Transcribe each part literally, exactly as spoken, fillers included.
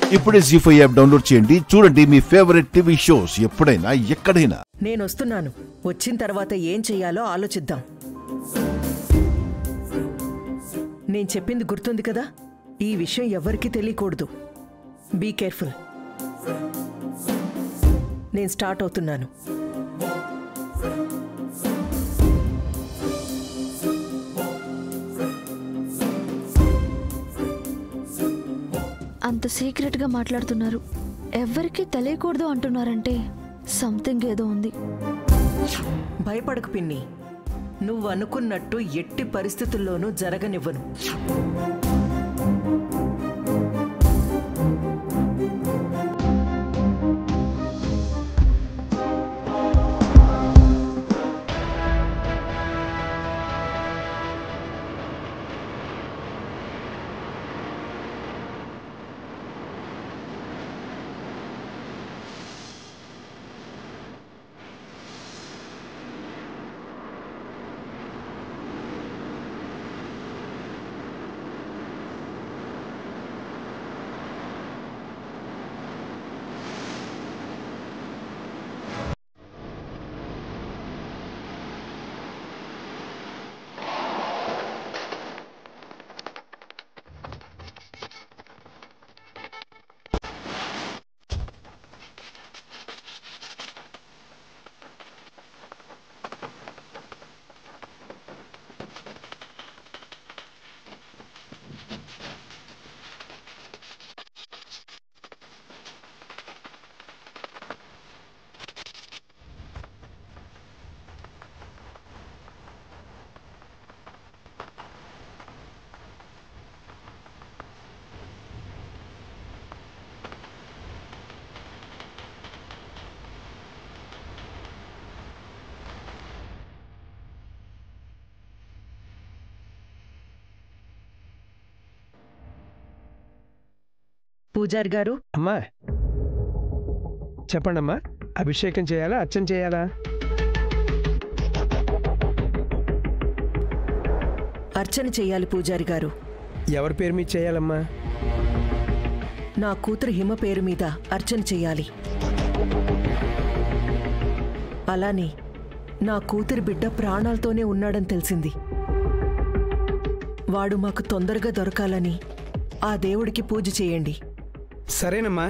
ఇప్పుడే G five app download చేయండి, చూడండి మీ ఫేవరెట్ టీవీ షోస్ ఎప్పుడైనా ఎక్కడైనా. నేను వస్తున్నాను. వచ్చిన తర్వాత ఏం చెయ్యాలో ఆలోచిద్దాం. నేను చెప్పింది గుర్తుంది కదా? ఈ విషయం ఎవరికీ తెలియకూడదు. Be careful. నేను స్టార్ట్ అవుతున్నాను. అంత సీక్రెట్గా మాట్లాడుతున్నారు. ఎవరికి తెలియకూడదు అంటున్నారంటే సంథింగ్ ఏదో ఉంది. భయపడకు పిన్ని. నువ్వు అనుకున్నట్టు ఎట్టి పరిస్థితుల్లోనూ జరగనివ్వను. పూజారి గారు. అమ్మా చెప్పండమ్మా. అభిషేకం చేయాలా, అర్చన చేయాలా? అర్చన చెయ్యాలి పూజారి గారు. ఎవరి పేరు మీద చేయాలమ్మా? నా కూతురు హిమ పేరు మీద అర్చన చెయ్యాలి. అలానే నా కూతురి బిడ్డ ప్రాణాలతోనే ఉన్నాడని తెలిసింది. వాడు మాకు తొందరగా దొరకాలని ఆ దేవుడికి పూజ చేయండి. సరేనమ్మా.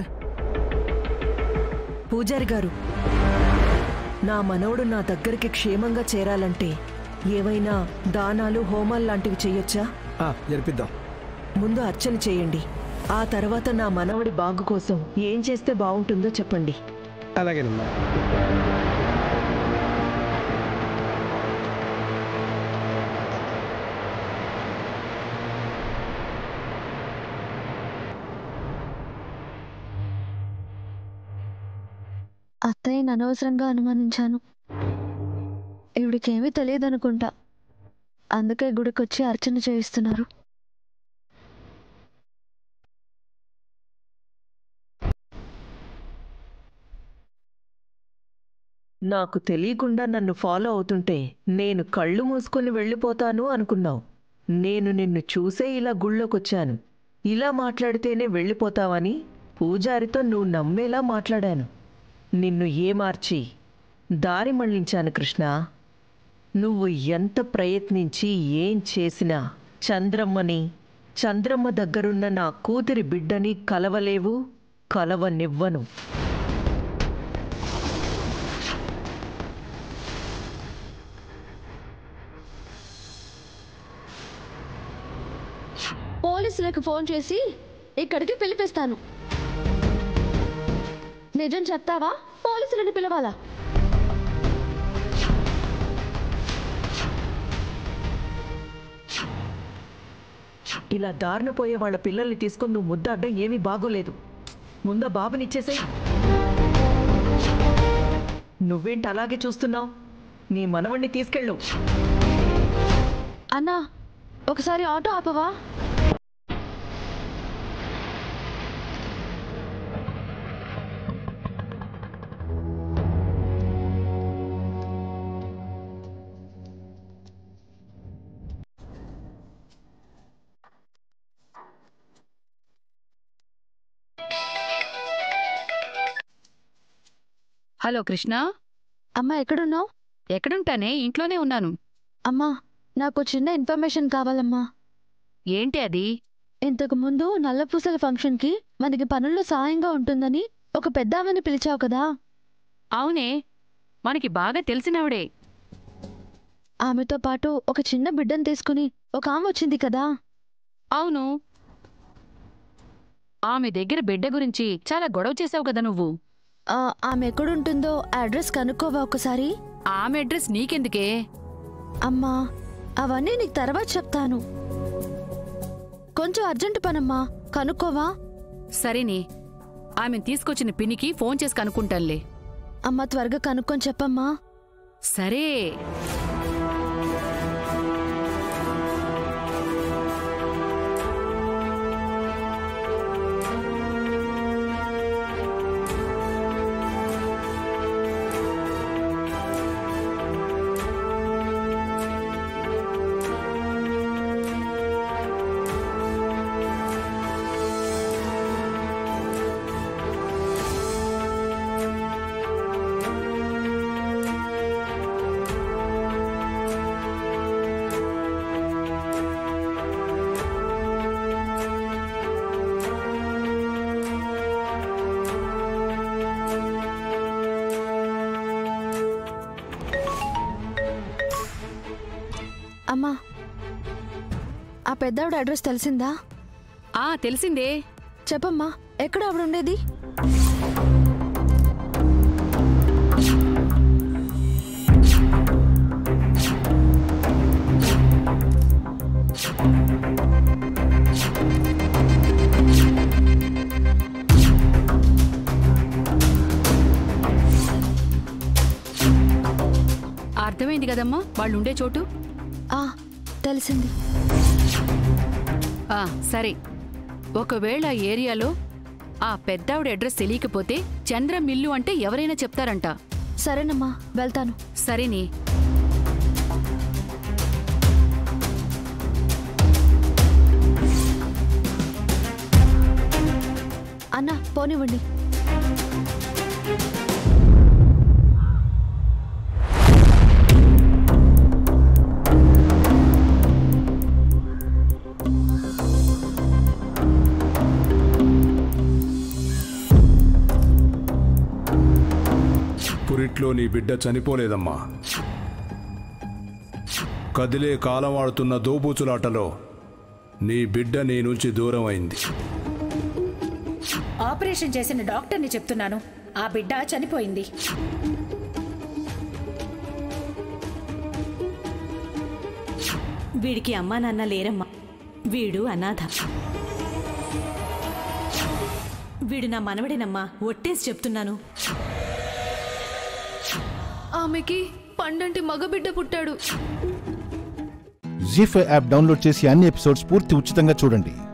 పూజారి గారు, నా మనవడు నా దగ్గరికి క్షేమంగా చేరాలంటే ఏవైనా దానాలు, హోమాలు లాంటివి చెయ్యొచ్చా? జరిపిద్దాం. ముందు అర్చన చేయండి. ఆ తర్వాత నా మనవడి బాగు కోసం ఏం చేస్తే బాగుంటుందో చెప్పండి. అలాగేనమ్మా. అత్తయ్యని అనవసరంగా అనుమానించాను. ఈవిడికేమీ తెలియదు అనుకుంటా. అందుకే గుడికొచ్చి అర్చన చేయిస్తున్నారు. నాకు తెలియకుండా నన్ను ఫాలో అవుతుంటే నేను కళ్ళు మూసుకొని వెళ్ళిపోతాను అనుకున్నావు. నేను నిన్ను చూసే ఇలా గుళ్ళోకొచ్చాను. ఇలా మాట్లాడితేనే వెళ్ళిపోతావని పూజారితో నువ్వు నమ్మేలా మాట్లాడాను. నిన్ను ఏమార్చి దారి మళ్లించాను కృష్ణ. నువ్వు ఎంత ప్రయత్నించి ఏం చేసినా చంద్రమ్మని, చంద్రమ్మ దగ్గరున్న నా కూతురి బిడ్డని కలవలేవు, కలవనివ్వను. పోలీసులకు ఫోన్ చేసి ఇక్కడికి పిలిపిస్తాను. నిజం చెప్తావా? పోలీసులను పిలవాలా? ఇలా దారిన పోయే వాళ్ళ పిల్లల్ని తీసుకొని నువ్వు ముద్దాడడం ఏమీ బాగోలేదు. ముందా బాబునిచ్చేసేయ్. నువ్వేంటి అలాగే చూస్తున్నావు? నీ మనవణ్ణి తీసుకెళ్ళు. అన్నా, ఒకసారి ఆటో ఆపవా? హలో కృష్ణ. అమ్మా ఎక్కడున్నావు? ఎక్కడుంటానే, ఇంట్లోనే ఉన్నాను. అమ్మా నాకు చిన్న ఇన్ఫర్మేషన్ కావాలమ్మా. ఏంటి అది? ఇంతకు ముందు నల్లపూసల ఫంక్షన్కి మనకి పనుల్లో సాయంగా ఉంటుందని ఒక పెద్ద ఆమెని పిలిచావు కదా? అవునే, మనకి బాగా తెలిసినవిడే. ఆమెతో పాటు ఒక చిన్న బిడ్డను తీసుకుని ఒక ఆమె వచ్చింది కదా? అవును, ఆమె దగ్గర బిడ్డ గురించి చాలా గొడవ చేసావు కదా నువ్వు. ఆ, ఆమె ఎక్కడుంటుందో అడ్రస్ కనుక్కోవా ఒకసారి? ఆమె అడ్రస్ నీకెందుకే? అమ్మా అవన్నీ నీకు తర్వాత చెప్తాను. కొంచెం అర్జెంటు పనమ్మా, కనుక్కోవా? సరేనే, ఆమెను తీసుకొచ్చిన పినికి ఫోన్ చేసి కనుక్కుంటానులే. అమ్మా త్వరగా కనుక్కొని చెప్పమ్మా. సరే. అమ్మా ఆ పెద్దావిడ అడ్రస్ తెలిసిందా? ఆ తెలిసిందే. చెప్పమ్మా, ఎక్కడ ఆవిడ ఉండేది? అర్థమైంది కదమ్మా వాళ్ళుండే చోటు? ఆ తెలిసింది. ఆ సరే, ఒకవేళ ఏరియాలో ఆ పెద్దావిడ అడ్రస్ తెలియకపోతే చంద్ర మిల్లు అంటే ఎవరైనా చెప్తారంట. సరేనమ్మా, వెళ్తాను. సరేనే. అన్నా పోనివ్వండి. పురిట్లో నీ బిడ్డ చనిపోలేదమ్మా. కదిలే కాలం ఆడుతున్న దోబూచులాటలో నీ బిడ్డ నీ నుంచి దూరం అయింది. ఆపరేషన్ చేసిన డాక్టర్ని చెప్తున్నాను, ఆ బిడ్డ చనిపోయింది. వీడికి అమ్మా నాన్న లేరమ్మా, వీడు అనాథ. వీడు నా మనవడేనమ్మా, ఒట్టేసి చెప్తున్నాను. ఆమెకి పండంటి మగబిడ్డ పుట్టాడు. జీ ఫైవ్ యాప్ డౌన్లోడ్ చేసి అన్ని ఎపిసోడ్స్ పూర్తి ఉచితంగా చూడండి.